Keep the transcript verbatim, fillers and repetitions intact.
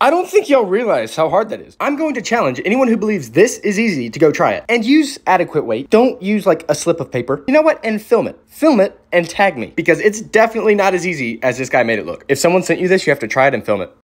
I don't think y'all realize how hard that is. I'm going to challenge anyone who believes this is easy to go try it. And use adequate weight. Don't use like a slip of paper. You know what? And film it. Film it and tag me, because it's definitely not as easy as this guy made it look. If someone sent you this, you have to try it and film it.